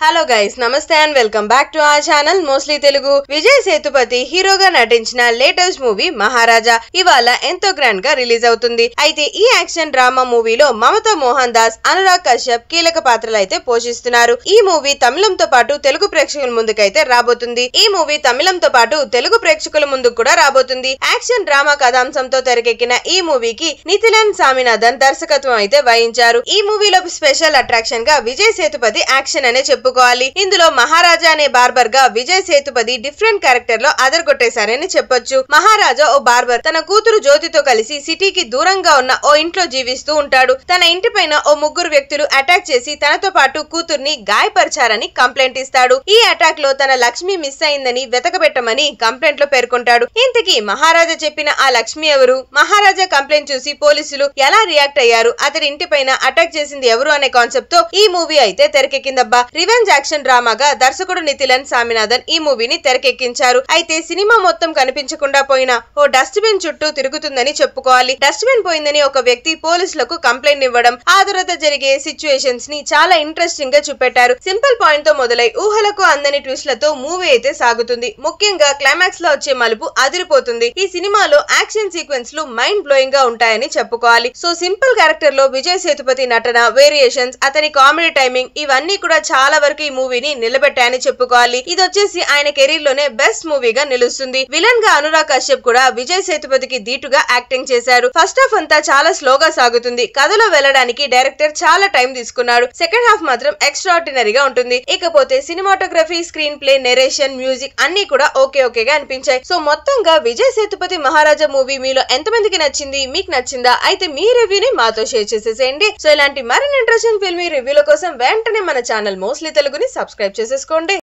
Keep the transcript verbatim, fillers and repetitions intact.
Hello guys, namaste and welcome back to our channel mostly Telugu. Vijay Sethupathi హీరోగా నటించిన latest movie మహారాజా ఇవాళ ఎంతో గ్రాండ్ గా రిలీజ్ అవుతుంది. అయితే ఈ యాక్షన్ డ్రామా మూవీలో మమతా మోహన్ దాస్, అనురాగ్ కశ్యప్ కీలక పాత్రలు అయితే పోషిస్తున్నారు. ఈ మూవీ తమిళంతో పాటు తెలుగు ప్రేక్షకుల ముందుకైతే రాబోతుంది. ఈ మూవీ తమిళంతో పాటు తెలుగు ప్రేక్షకుల ముందుకు కూడా రాబోతుంది. యాక్షన్ డ్రామా కథాంశంతో తెరకెక్కిన ఈ మూవీకి నితిలన్ సామినాథన్ దర్శకత్వం అయితే వహించారు. ఈ మూవీలో స్పెషల్ అట్రాక్షన్ గా విజయ్ సేతుపతి యాక్షన్ అనే చెప్పు ఇందులో మహారాజా అనే బార్బర్ గా విజయ్ సేతుపతి డిఫరెంట్ క్యారెక్టర్ లో అదరగొట్టేశారని చెప్పొచ్చు. మహారాజా ఓ బార్బర్ తన కూతురు జ్యోతితో కలిసి సిటీకి దూరంగా ఉన్న ఓ ఇంట్లో జీవిస్తూ ఉంటాడు. తన ఇంటి పైన ఓ ముగ్గురు వ్యక్తులు అటాక్ చేసి తనతో పాటు కూతుర్ని గాయపరిచారని కంప్లైంట్ ఇస్తాడు. ఈ అటాక్ లో తన లక్ష్మి మిస్ అయిందని వెతకబెట్టమని కంప్లైంట్ లో పేర్కొంటాడు. ఇంతకీ మహారాజా చెప్పిన ఆ లక్ష్మి ఎవరు? మహారాజా కంప్లైంట్ చూసి పోలీసులు ఎలా రియాక్ట్ అయ్యారు? అతని ఇంటి పైన అటాక్ చేసింది ఎవరు అనే కాన్సెప్ట్ తో ఈ మూవీ అయితే తెరకెక్కిందబ్బా. రివెంజ్ యాక్షన్ డ్రామాగా దర్శకుడు నితిలన్ సామినాథన్ ఈ మూవీని తెరకెక్కించారు. అయితే సినిమా మొత్తం కనిపించకుండా పోయిన ఓ డస్ట్ బిన్ చుట్టూ తిరుగుతుందని చెప్పుకోవాలి. డస్ట్ బిన్ పోయిందని ఒక వ్యక్తి పోలీసులకు కంప్లైంట్ ఇవ్వడం, ఆ తర్వాత జరిగే సిచ్యువేషన్స్ ని చాలా ఇంట్రెస్టింగ్ గా చూపెట్టారు. సింపుల్ పాయింట్ తో మొదలై ఊహలకు అందని ట్విస్ట్లతో మూవీ అయితే సాగుతుంది. ముఖ్యంగా క్లైమాక్స్ లో వచ్చే మలుపు అదిరిపోతుంది. ఈ సినిమాలో యాక్షన్ సీక్వెన్స్ లు మైండ్ బ్లోయింగ్ గా ఉంటాయని చెప్పుకోవాలి. సో సింపుల్ క్యారెక్టర్ లో విజయ్ సేతుపతి నటన, వేరియేషన్స్, అతని కామెడీ టైమింగ్ ఇవన్నీ కూడా చాలా వరకు ఈ మూవీని నిలబెట్టాయని చెప్పుకోవాలి. ఇది వచ్చేసి ఆయన కెరీర్ లోనే బెస్ట్ మూవీగా నిలుస్తుంది. విలన్ గా అనురాగ్ కశ్యప్ కూడా విజయ్ సేతుపతికి దీటుగా యాక్టింగ్ చేశారు. ఫస్ట్ హాఫ్ అంతా చాలా స్లోగా సాగుతుంది. కథలో వెళ్ళడానికి డైరెక్టర్ చాలా టైం తీసుకున్నాడు. సెకండ్ హాఫ్ మాత్రం ఎక్స్ట్రాఆర్డినరీగా ఉంటుంది. ఇకపోతే cinematography, screenplay, narration, music అన్ని కూడా ఓకే ఓకేగా అనిపించాయి. సో మొత్తంగా విజయ్ సేతుపతి మహారాజా మూవీ మీలో ఎంతమందికి నచ్చింది? మీకు నచ్చిందా? అయితే మీ రివ్యూని మాతో షేర్ చేసేసేయండి. సో ఇలాంటి మరిన్ని ఇంట్రెస్టింగ్ ఫిల్మీ రివ్యూల కోసం వెంటనే మన ఛానల్ మోస్ట్లీ తెలుగుని సబ్స్క్రైబ్ చేసేసుకోండి.